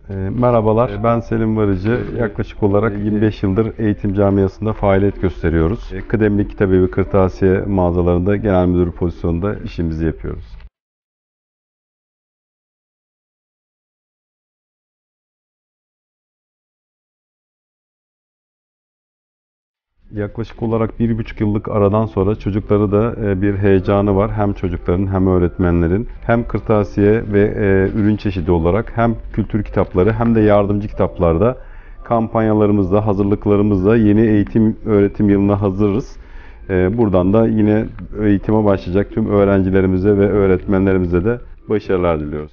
Merhabalar, ben Selim Varıcı. Yaklaşık olarak 25 yıldır eğitim camiasında faaliyet gösteriyoruz. Kıdemli Kitabevi Kırtasiye mağazalarında genel müdür pozisyonunda işimizi yapıyoruz. Yaklaşık olarak 1,5 yıllık aradan sonra çocukları da bir heyecanı var. Hem çocukların hem öğretmenlerin hem kırtasiye ve ürün çeşidi olarak hem kültür kitapları hem de yardımcı kitaplarda kampanyalarımızda, hazırlıklarımızda yeni eğitim öğretim yılına hazırız. Buradan da yine eğitime başlayacak tüm öğrencilerimize ve öğretmenlerimize de başarılar diliyoruz.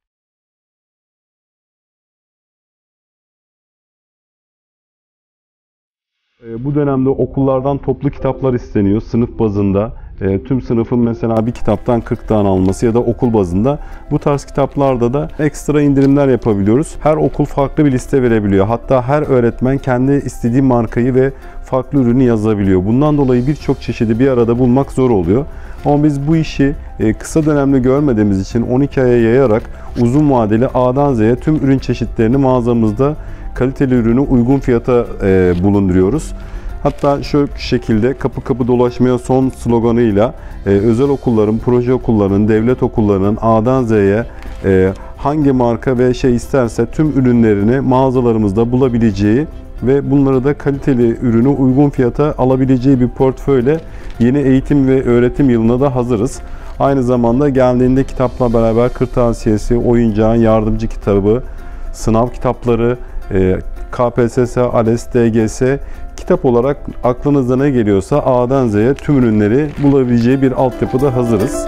Bu dönemde okullardan toplu kitaplar isteniyor sınıf bazında. Tüm sınıfın mesela bir kitaptan 40 tane alması ya da okul bazında. Bu tarz kitaplarda da ekstra indirimler yapabiliyoruz. Her okul farklı bir liste verebiliyor. Hatta her öğretmen kendi istediği markayı ve farklı ürünü yazabiliyor. Bundan dolayı birçok çeşidi bir arada bulmak zor oluyor. Ama biz bu işi kısa dönemli görmediğimiz için 12 aya yayarak uzun vadeli A'dan Z'ye tüm ürün çeşitlerini mağazamızda kaliteli ürünü uygun fiyata bulunduruyoruz. Hatta şu şekilde kapı kapı dolaşmaya son sloganıyla özel okulların, proje okullarının, devlet okullarının A'dan Z'ye hangi marka ve şey isterse tüm ürünlerini mağazalarımızda bulabileceği ve bunları da kaliteli ürünü uygun fiyata alabileceği bir portföyle yeni eğitim ve öğretim yılına da hazırız. Aynı zamanda geldiğinde kitapla beraber kırtasiyesi, oyuncağın yardımcı kitabı, sınav kitapları, KPSS, ALES, DGS kitap olarak aklınıza ne geliyorsa A'dan Z'ye tüm ürünleri bulabileceği bir altyapıda hazırız.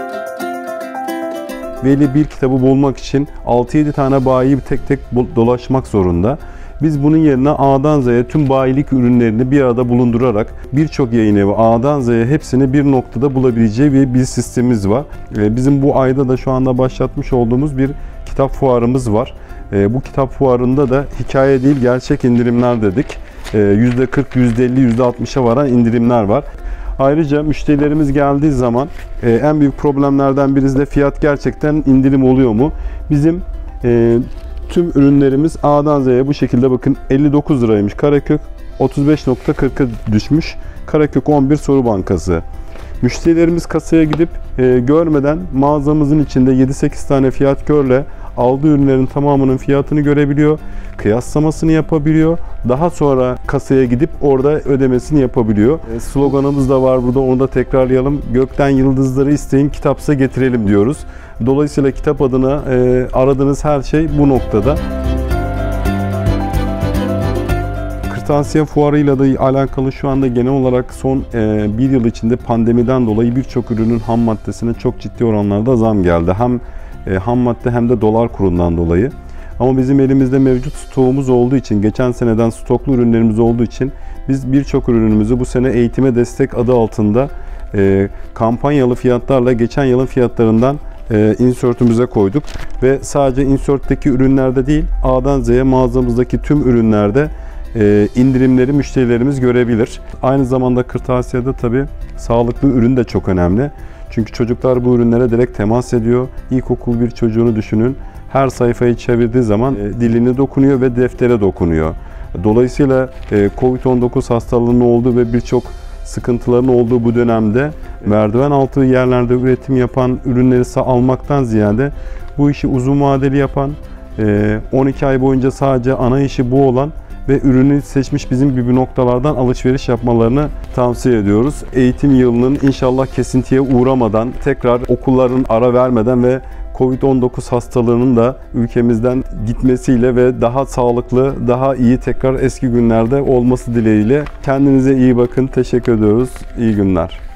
Veli bir kitabı bulmak için 6-7 tane bayiyi tek tek dolaşmak zorunda. Biz bunun yerine A'dan Z'ye tüm bayilik ürünlerini bir arada bulundurarak birçok yayın evi A'dan Z'ye hepsini bir noktada bulabileceği bir sistemimiz var. Bizim bu ayda da şu anda başlatmış olduğumuz bir kitap fuarımız var. Bu kitap fuarında da hikaye değil gerçek indirimler dedik. %40, %50, %60'a varan indirimler var. Ayrıca müşterilerimiz geldiği zaman en büyük problemlerden birisi de fiyat gerçekten indirim oluyor mu? Bizim tüm ürünlerimiz A'dan Z'ye bu şekilde bakın 59 liraymış Karakök, 35.40'a düşmüş Karakök 11 soru bankası. Müşterilerimiz kasaya gidip görmeden mağazamızın içinde 7-8 tane fiyat görle aldığı ürünlerin tamamının fiyatını görebiliyor, kıyaslamasını yapabiliyor. Daha sonra kasaya gidip orada ödemesini yapabiliyor. Sloganımız da var burada, onu da tekrarlayalım. Gökten yıldızları isteyin, kitapsa getirelim diyoruz. Dolayısıyla kitap adına aradığınız her şey bu noktada. Kırtasiye fuarıyla da alakalı şu anda genel olarak son bir yıl içinde pandemiden dolayı birçok ürünün ham maddesine çok ciddi oranlarda zam geldi. Hem ham madde hem de dolar kurundan dolayı. Ama bizim elimizde mevcut stoğumuz olduğu için, geçen seneden stoklu ürünlerimiz olduğu için biz birçok ürünümüzü bu sene eğitime destek adı altında kampanyalı fiyatlarla geçen yılın fiyatlarından insertümüze koyduk. Ve sadece insertteki ürünlerde değil, A'dan Z'ye mağazamızdaki tüm ürünlerde indirimleri müşterilerimiz görebilir. Aynı zamanda kırtasiyede tabii sağlıklı ürün de çok önemli. Çünkü çocuklar bu ürünlere direkt temas ediyor. İlkokul bir çocuğunu düşünün. Her sayfayı çevirdiği zaman diline dokunuyor ve deftere dokunuyor. Dolayısıyla COVID-19 hastalığının olduğu ve birçok sıkıntıların olduğu bu dönemde merdiven altı yerlerde üretim yapan ürünleri almaktan ziyade bu işi uzun vadeli yapan, 12 ay boyunca sadece ana işi bu olan ve ürünü seçmiş bizim gibi noktalardan alışveriş yapmalarını tavsiye ediyoruz. Eğitim yılının inşallah kesintiye uğramadan, tekrar okulların ara vermeden ve COVID-19 hastalığının da ülkemizden gitmesiyle ve daha sağlıklı, daha iyi tekrar eski günlerde olması dileğiyle kendinize iyi bakın. Teşekkür ediyoruz. İyi günler.